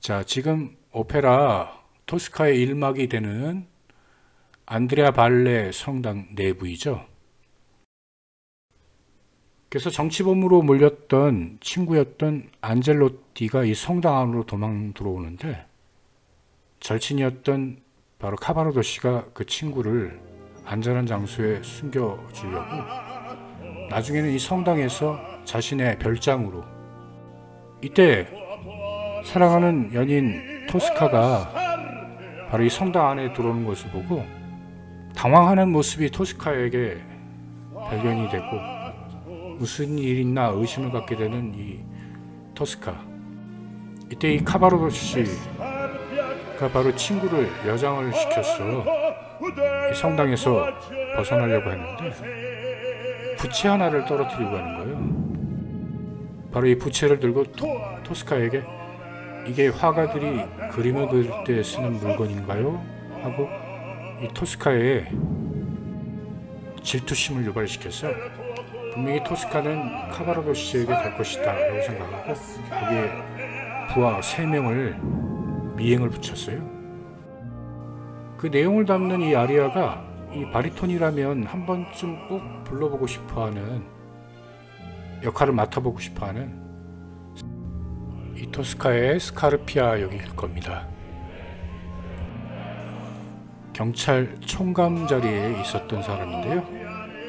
자, 지금 오페라 토스카의 1막이 되는 안드레아 발레 성당 내부이죠. 그래서 정치범으로 몰렸던 친구였던 안젤로티가 이 성당 안으로 도망 들어오는데, 절친이었던 바로 카바라도시가 그 친구를 안전한 장소에 숨겨주려고 나중에는 이 성당에서 자신의 별장으로, 이때 사랑하는 연인 토스카가 바로 이 성당 안에 들어오는 것을 보고 당황하는 모습이 토스카에게 발견이 되고, 무슨 일 있나 의심을 갖게 되는 이 토스카. 이때 이 카바라도시가 바로 친구를 여장을 시켰어 이 성당에서 벗어나려고 했는데 부채 하나를 떨어뜨리고 하는 거예요. 바로 이 부채를 들고 토스카에게 이게 화가들이 그림을 그릴 때 쓰는 물건인가요? 하고 이 토스카의 질투심을 유발시켰어요. 분명히 토스카는 카바라도시에게 갈 것이다 라고 생각하고 거기에 부하 3명을 미행을 붙였어요. 그 내용을 담는 이 아리아가 이 바리톤이라면 한 번쯤 꼭 불러보고 싶어하는, 역할을 맡아보고 싶어하는 이 토스카의 스카르피아 역일 겁니다. 경찰 총감 자리에 있었던 사람인데요,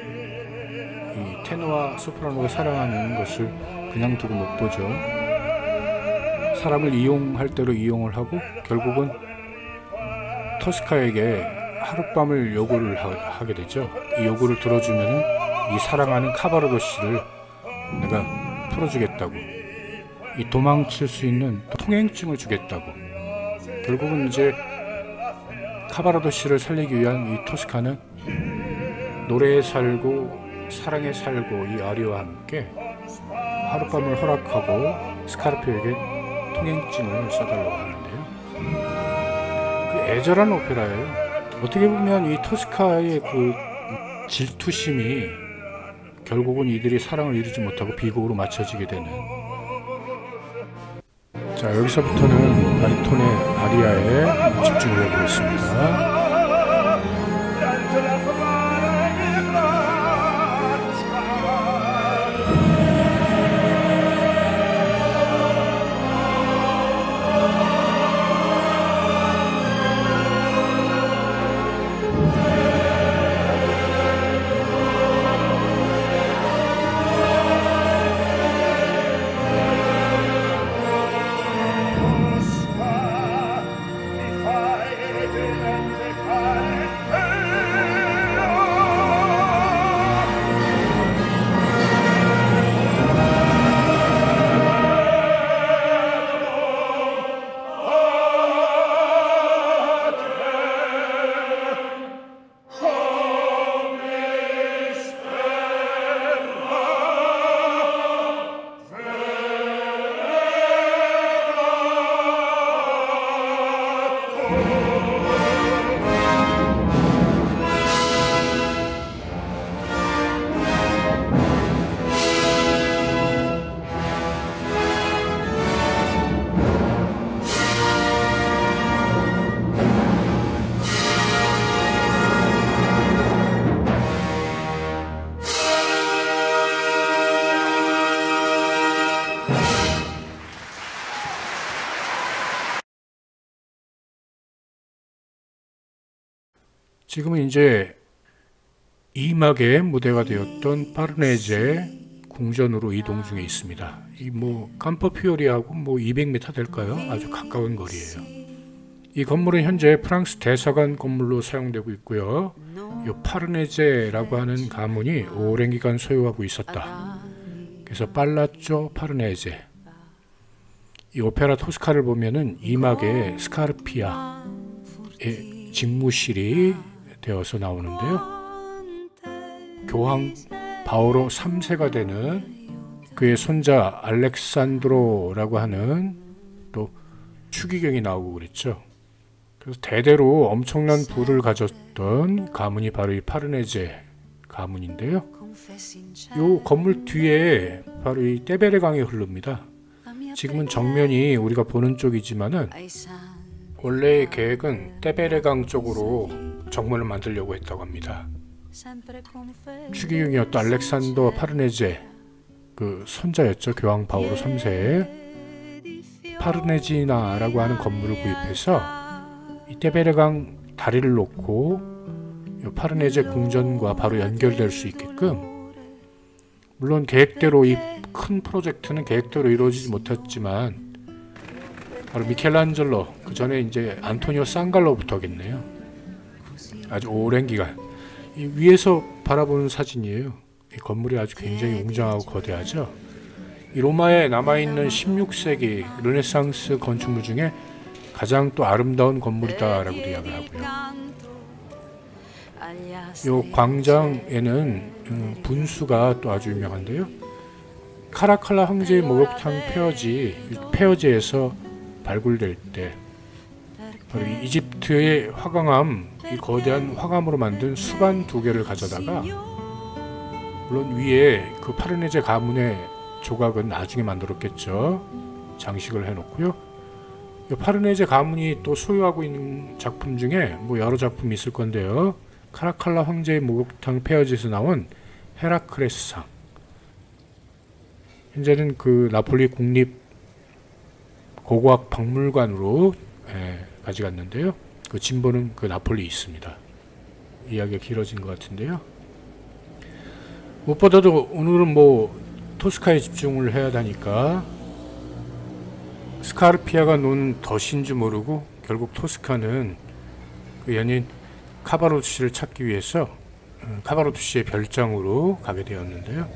이 테너와 소프라노가 사랑하는 것을 그냥 두고 못 보죠. 사람을 이용할 대로 이용을 하고 결국은 토스카에게 하룻밤을 요구를 하게 되죠. 이 요구를 들어주면은 이 사랑하는 카바라도시를 내가 풀어주겠다고, 이 도망칠 수 있는 통행증을 주겠다고. 결국은 이제 카바라도시를 살리기 위한 이 토스카는 노래에 살고 사랑에 살고 이 아리와 함께 하룻밤을 허락하고 스카르피오에게 통행증을 써달라고 하는데요. 그 애절한 오페라예요. 어떻게 보면 이 토스카의 그 질투심이 결국은 이들이 사랑을 이루지 못하고 비극으로 맞춰지게 되는. 자, 여기서부터는 바리톤의 아리아에 집중을 해보겠습니다. 지금은 이제 2막의 무대가 되었던 파르네제 궁전으로 이동 중에 있습니다. 이 캄퍼피오리하고 200m 될까요? 아주 가까운 거리예요. 이 건물은 현재 프랑스 대사관 건물로 사용되고 있고요. 이 파르네제라고 하는 가문이 오랜 기간 소유하고 있었다. 그래서 팔라조 파르네제. 이 오페라 토스카를 보면은 2막의 스카르피아의 직무실이 되어서 나오는데요. 교황 바오로 3세가 되는 그의 손자 알렉산드로라고 하는 또 추기경이 나오고 그랬죠. 그래서 대대로 엄청난 부를 가졌던 가문이 바로 이 파르네제 가문인데요. 이 건물 뒤에 바로 이 떼베레 강이 흐릅니다. 지금은 정면이 우리가 보는 쪽이지만은 원래의 계획은 떼베레강 쪽으로 정문을 만들려고 했다고 합니다. 추기경이었던 알렉산더 파르네제 그 손자였죠. 교황 바오로 3세의 파르네지나라고 하는 건물을 구입해서 이 떼베레강 다리를 놓고 이 파르네제 궁전과 바로 연결될 수 있게끔, 물론 계획대로 이 큰 프로젝트는 계획대로 이루어지지 못했지만 바로 미켈란젤로, 그 전에 이제 안토니오 쌍갈로부터겠네요. 아주 오랜 기간 이 위에서 바라보는 사진이에요. 이 건물이 아주 굉장히 웅장하고 거대하죠. 이 로마에 남아있는 16세기 르네상스 건축물 중에 가장 또 아름다운 건물이다라고 이야기를 하고요. 이 광장에는 분수가 또 아주 유명한데요. 카라칼라 황제의 목욕탕 폐허지에서 발굴될 때 바로 이집트의 화강암, 이 거대한 화강으로 만든 수반 2개를 가져다가, 물론 위에 그 파르네제 가문의 조각은 나중에 만들었겠죠. 장식을 해놓고요. 파르네제 가문이 또 소유하고 있는 작품 중에 뭐 여러 작품이 있을 건데요. 카라칼라 황제의 목욕탕 폐허지에서 나온 헤라크레스상, 현재는 그 나폴리 국립 고고학 박물관으로 가져갔는데요. 그 진보는 그 나폴리 있습니다. 이야기가 길어진 것 같은데요. 무엇보다도 오늘은 뭐 토스카에 집중을 해야 하니까 스카르피아가 놓은 덫인지 모르고 결국 토스카는 그 연인 카바로티를 찾기 위해서 카바로티의 별장으로 가게 되었는데요.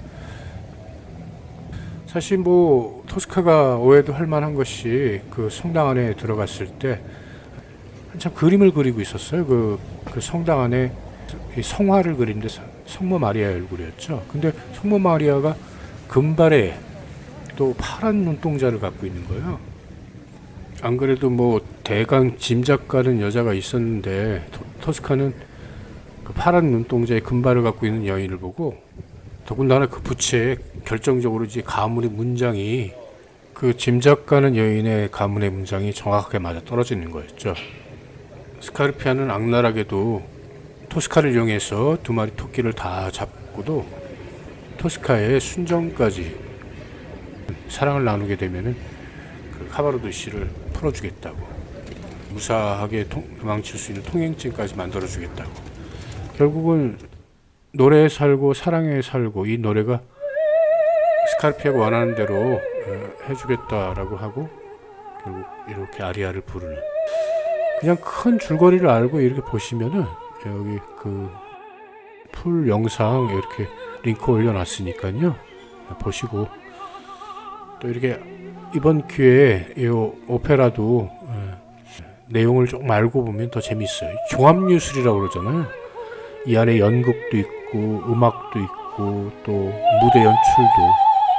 사실 뭐 토스카가 오해도 할 만한 것이 그 성당 안에 들어갔을 때 한참 그림을 그리고 있었어요. 그 성당 안에 이 성화를 그리는데 성모 마리아의 얼굴이었죠. 근데 성모 마리아가 금발에 또 파란 눈동자를 갖고 있는 거예요. 안 그래도 뭐 대강 짐작가는 여자가 있었는데 토스카는 그 파란 눈동자에 금발을 갖고 있는 여인을 보고, 더군다나 그 부채에 결정적으로 이제 가문의 문장이, 그 짐작가는 여인의 가문의 문장이 정확하게 맞아 떨어지는 거였죠. 스카르피아는 악랄하게도 토스카를 이용해서 2마리 토끼를 다 잡고도 토스카의 순정까지 사랑을 나누게 되면은 그 카바로티를 풀어주겠다고, 무사하게 도망칠 수 있는 통행증까지 만들어주겠다고. 결국은 노래에 살고 사랑에 살고, 이 노래가 스카르피아가 원하는 대로 해주겠다라고 하고 결국 이렇게 아리아를 부르는, 그냥 큰 줄거리를 알고 이렇게 보시면은 여기 그 풀 영상 이렇게 링크 올려놨으니까요. 보시고 또 이렇게 이번 기회에 이 오페라도 내용을 조금 알고 보면 더 재밌어요. 종합예술이라고 그러잖아요. 이 안에 연극도 있고 음악도 있고 또 무대 연출도.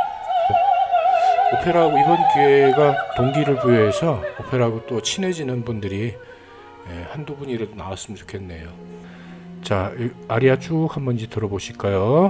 오페라하고 이번 기회가 동기를 부여해서 오페라하고 또 친해지는 분들이 한두 분이라도 나왔으면 좋겠네요. 자, 아리아 쭉 한번 이제 들어보실까요?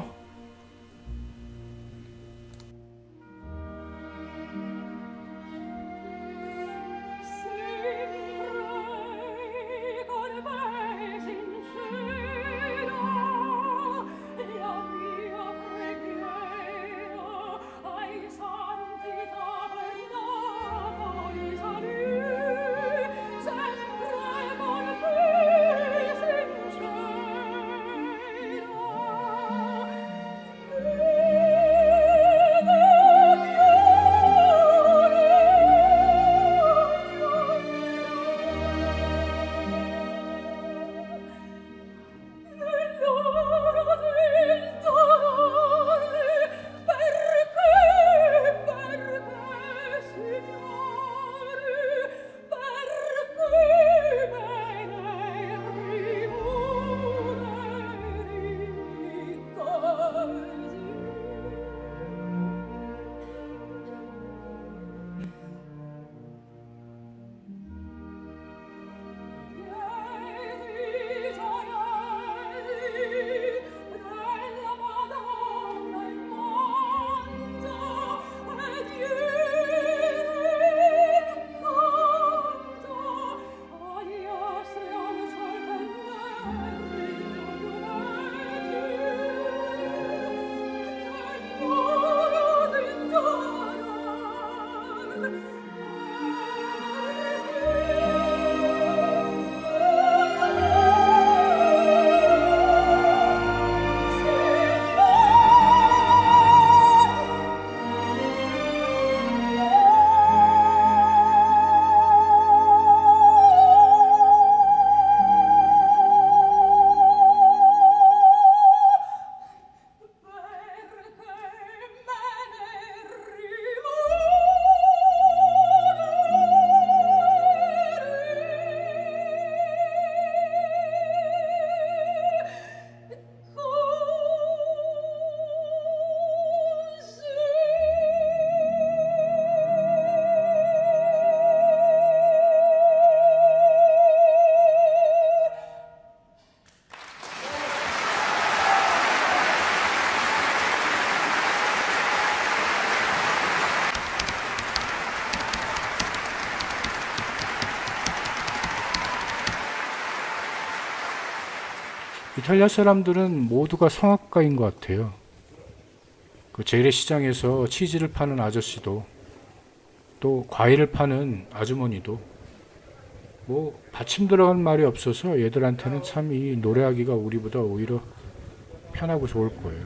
이탈리아 사람들은 모두가 성악가인 것 같아요. 그 재래시장에서 치즈를 파는 아저씨도, 또 과일을 파는 아주머니도 뭐 받침 들어간 말이 없어서 얘들한테는 참 이 노래하기가 우리보다 오히려 편하고 좋을 거예요.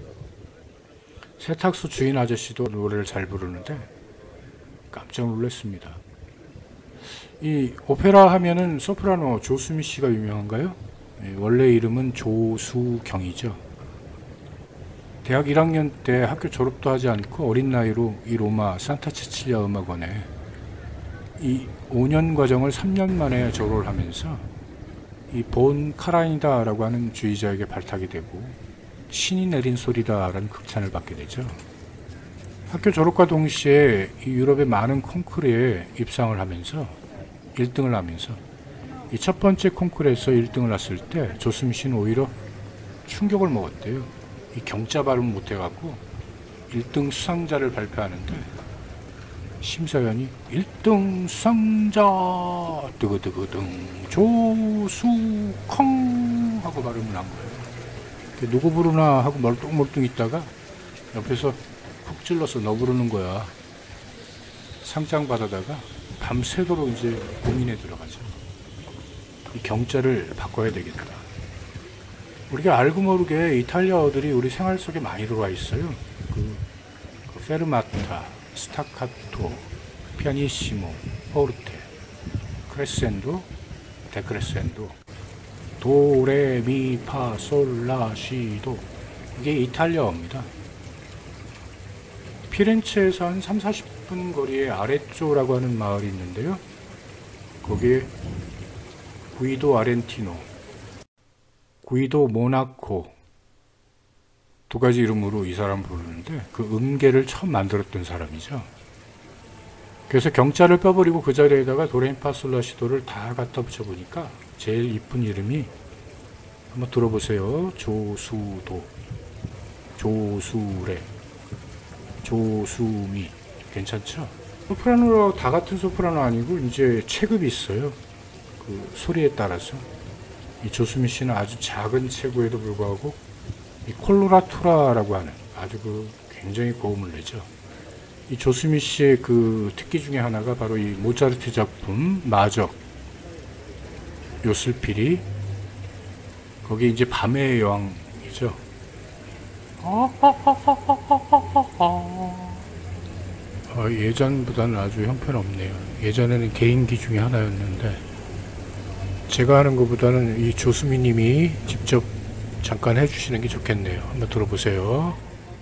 세탁소 주인 아저씨도 노래를 잘 부르는데 깜짝 놀랐습니다. 이 오페라 하면은 소프라노 조수미 씨가 유명한가요? 원래 이름은 조수경이죠. 대학 1학년 때 학교 졸업도 하지 않고 어린 나이로 이 로마 산타 체칠리아 음악원에 이 5년 과정을 3년 만에 졸업을 하면서 이 본 카라니다라고 하는 주의자에게 발탁이 되고 신이 내린 소리다라는 극찬을 받게 되죠. 학교 졸업과 동시에 이 유럽의 많은 콩쿠르에 입상을 하면서 1등을 하면서 이 첫 번째 콩쿠르에서 1등을 했을 때 조수미 씨는 오히려 충격을 먹었대요. 이 경자 발음 못해갖고 1등 수상자를 발표하는데 심사위원이 1등 수상자 뜨그뜨그등 조수컹 하고 발음을 한 거예요. 누구 부르나 하고 멀뚱멀뚱 있다가 옆에서 푹 찔러서 너 부르는 거야. 상장 받아다가 밤새도록 이제 고민에 들어가죠. 이 경자를 바꿔야 되겠다. 우리가 알고 모르게 이탈리아어들이 우리 생활 속에 많이 들어와 있어요. 그 페르마타, 스타카토, 피아니시모, 포르테, 크레센도, 데크레센도, 도, 레, 미, 파, 솔, 라, 시, 도. 이게 이탈리아어입니다. 피렌체에서 한 30-40분 거리에 아레쪼라고 하는 마을이 있는데요. 거기에 구이도 아렌티노, 구이도 모나코 두 가지 이름으로 이 사람 부르는데 그 음계를 처음 만들었던 사람이죠. 그래서 경자를 빼버리고 그 자리에다가 도레미파솔라시도를 다 갖다 붙여보니까 제일 이쁜 이름이 한번 들어보세요. 조수도, 조수레, 조수미. 괜찮죠? 소프라노 다 같은 소프라노 아니고 이제 체급이 있어요. 그 소리에 따라서 이 조수미 씨는 아주 작은 체구에도 불구하고 이 콜로라투라라고 하는 아주 그 굉장히 고음을 내죠. 이 조수미 씨의 그 특기 중에 하나가 바로 이 모차르트 작품 마적 요술피리, 거기 이제 밤의 여왕이죠. 예전보다는 아주 형편없네요. 예전에는 개인기 중에 하나였는데 제가 하는 것보다는 이 조수미 님이 직접 잠깐 해주시는 게 좋겠네요. 한번 들어보세요.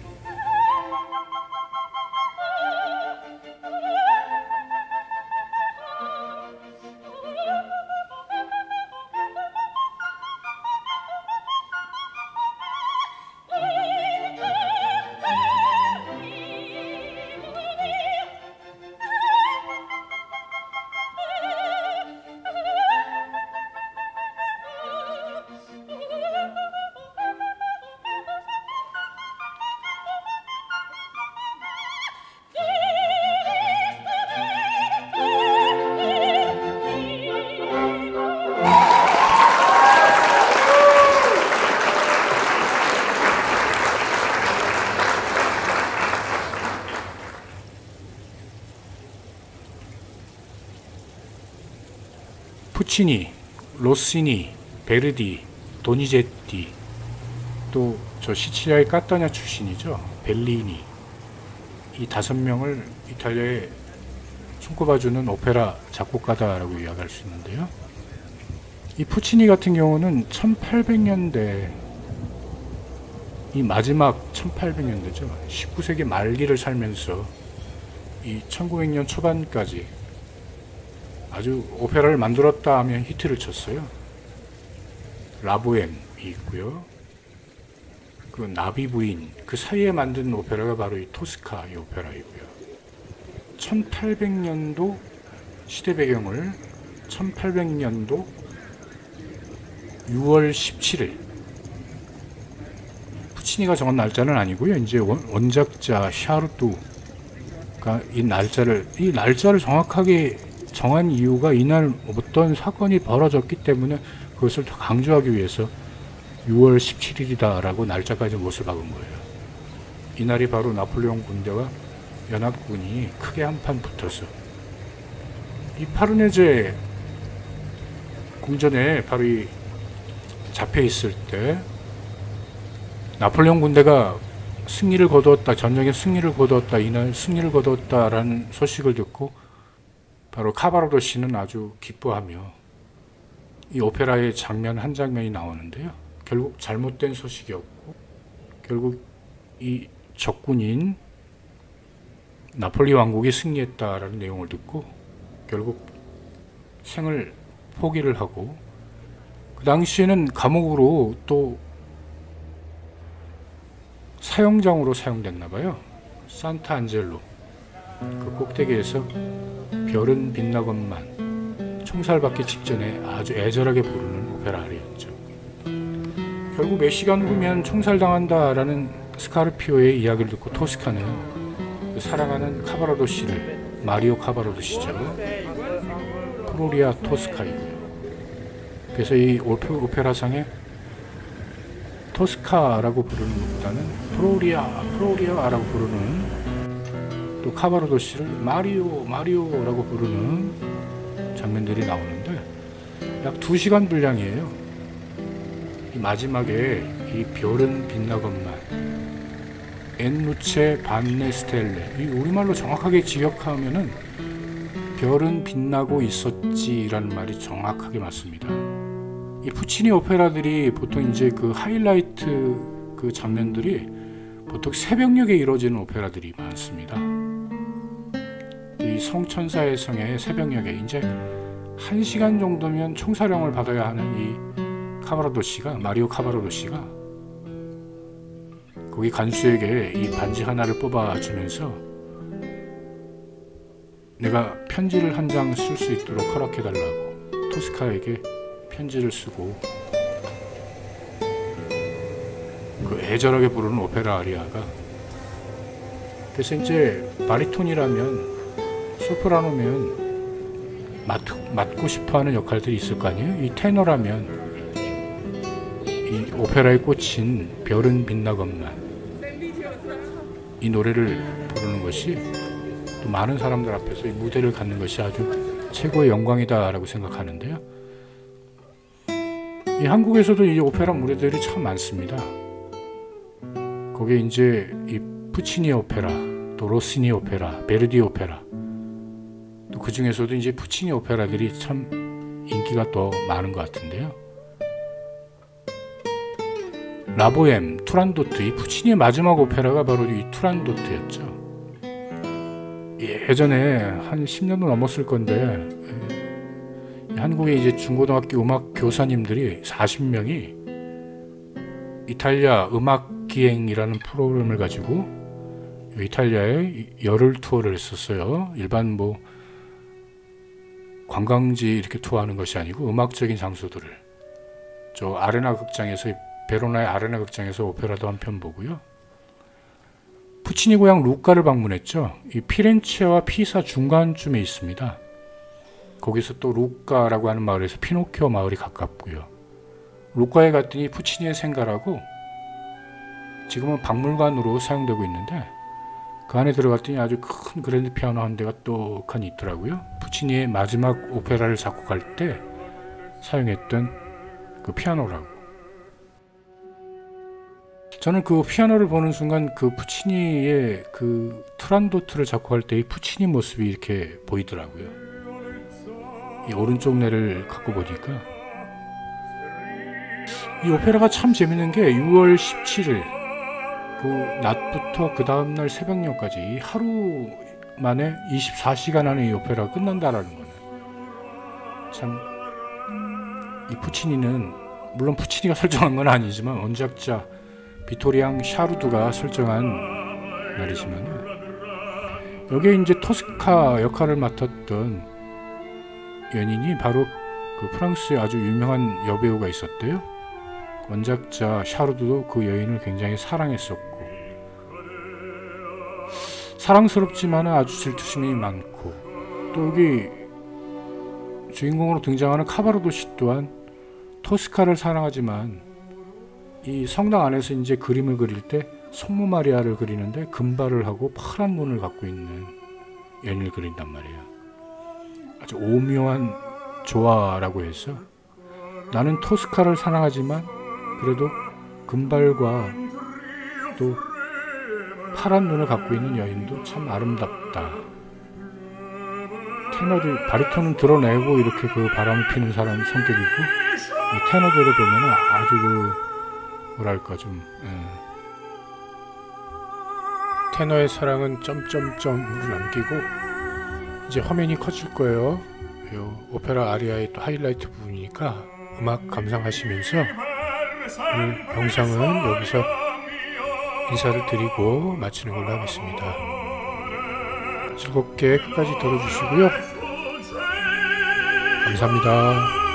푸치니, 로시니, 베르디, 도니제티, 또 저 시칠리아의 까타냐 출신이죠. 벨리니. 이 5명을 이탈리아에 손꼽아주는 오페라 작곡가다라고 이야기할 수 있는데요. 이 푸치니 같은 경우는 1800년대, 이 마지막 1800년대죠. 19세기 말기를 살면서 이 1900년 초반까지 아주 오페라를 만들었다 하면 히트를 쳤어요. 라보엠이 있고요. 그 나비 부인, 그 사이에 만든 오페라가 바로 이 토스카 이 오페라이고요. 1800년도 시대 배경을 1800년도 6월 17일 푸치니가 정한 날짜는 아니고요. 이제 원작자 샤르뚜가 이 날짜를 정확하게 정한 이유가 이날 어떤 사건이 벌어졌기 때문에 그것을 더 강조하기 위해서 6월 17일이다 라고 날짜까지 못을 박은 거예요. 이날이 바로 나폴레옹 군대와 연합군이 크게 한판 붙어서 이 파르네제 궁전에 바로 이 잡혀 있을 때 나폴레옹 군대가 승리를 거두었다, 전쟁에 승리를 거두었다, 이날 승리를 거두었다라는 소식을 듣고 바로 카바라도 씨는 아주 기뻐하며 이 오페라의 장면 한 장면이 나오는데요. 결국 잘못된 소식이었고 결국 이 적군인 나폴리 왕국이 승리했다라는 내용을 듣고 결국 생을 포기를 하고 그 당시에는 감옥으로 또 사형장으로 사용됐나봐요. 산타 안젤로 그 꼭대기에서 별은 빛나건만 총살받기 직전에 아주 애절하게 부르는 오페라 아리아였죠. 결국 몇 시간 후면 총살당한다라는 스카르피오의 이야기를 듣고 토스카는 그 사랑하는 카바라도 씨를 마리오 카바라도 씨죠. 프로리아 토스카이고요. 그래서 이 오페라상에 토스카라고 부르는 것보다는 프로리아라고 부르는 또 카바라도 씨를 마리오라고 부르는 장면들이 나오는데 약 2시간 분량이에요. 이 마지막에 이 별은 빛나건만 엔루체 반네 스텔레, 이 우리말로 정확하게 직역하면은 별은 빛나고 있었지라는 말이 정확하게 맞습니다. 이 푸치니 오페라들이 보통 이제 그 하이라이트 그 장면들이 보통 새벽녘에 이루어지는 오페라들이 많습니다. 이 성천사의 성의 새벽녘에 이제 1시간 정도면 총사령을 받아야 하는 이 카바라도 씨가, 마리오 카바라도 씨가 거기 간수에게 이 반지 하나를 뽑아주면서 내가 편지를 한 장 쓸 수 있도록 허락해달라고 토스카에게 편지를 쓰고 그 애절하게 부르는 오페라 아리아가, 그래서 이제 바리톤이라면 소프라노면 맡고 싶어하는 역할들이 있을 거 아니에요. 이 테너라면 이 오페라에 꽂힌 별은 빛나건만 이 노래를 부르는 것이 또 많은 사람들 앞에서 이 무대를 갖는 것이 아주 최고의 영광이다라고 생각하는데요. 이 한국에서도 이 오페라 무대들이 참 많습니다. 거기에 이제 이 푸치니 오페라, 또 로시니 오페라, 베르디 오페라, 또 그 중에서도 이제 푸치니 오페라들이 참 인기가 또 많은 것 같은데요. 라보엠, 투란도트, 이 푸치니의 마지막 오페라가 바로 이 투란도트였죠. 예전에 한 10년도 넘었을 건데 한국의 이제 중고등학교 음악 교사님들이 40명이 이탈리아 음악 기행이라는 프로그램을 가지고 이탈리아에 열흘 투어를 했었어요. 일반 뭐 관광지 이렇게 투어하는 것이 아니고 음악적인 장소들을 저 아레나 극장에서, 베로나의 아레나 극장에서 오페라도 한 편 보고요. 푸치니 고향 루카를 방문했죠. 이 피렌체와 피사 중간쯤에 있습니다. 거기서 또 루카라고 하는 마을에서 피노키오 마을이 가깝고요. 루카에 갔더니 푸치니의 생가라고 지금은 박물관으로 사용되고 있는데 그 안에 들어갔더니 아주 큰 그랜드 피아노 한 대가 떡하니 있더라고요. 푸치니의 마지막 오페라를 작곡할 때 사용했던 그 피아노라고. 저는 그 피아노를 보는 순간 그 푸치니의 그 투란도트를 작곡할 때의 푸치니 모습이 이렇게 보이더라고요. 이 오른쪽 뇌를 갖고 보니까 이 오페라가 참 재밌는 게 6월 17일 그 낮부터 그 다음날 새벽녘까지 하루 만에 24시간 안에 이 오페라가 끝난다라는 거는 참, 이 푸치니는 물론 푸치니가 설정한 건 아니지만 원작자 비토리앙 샤루드가 설정한 날이지만 여기에 이제 토스카 역할을 맡았던 연인이 바로 그 프랑스의 아주 유명한 여배우가 있었대요. 원작자 샤루드도 그 여인을 굉장히 사랑했었고 사랑스럽지만 아주 질투심이 많고, 또 여기 주인공으로 등장하는 카바라도 씨 또한 토스카를 사랑하지만 이 성당 안에서 이제 그림을 그릴 때 성모 마리아를 그리는데 금발을 하고 파란 눈을 갖고 있는 연인을 그린단 말이에요. 아주 오묘한 조화라고 해서 나는 토스카를 사랑하지만 그래도 금발과 또 파란 눈을 갖고 있는 여인도 참 아름답다. 테너들 바리톤은 드러내고 이렇게 그 바람을 피는 사람 성격이고 이 테너들을 보면 아주 그 뭐랄까 좀 테너의 사랑은 점점점으로 남기고 이제 화면이 커질 거예요. 요 오페라 아리아의 또 하이라이트 부분이니까 음악 감상하시면서 오늘 영상은 여기서 인사를 드리고 마치는 걸로 하겠습니다. 즐겁게 끝까지 들어주시고요. 감사합니다.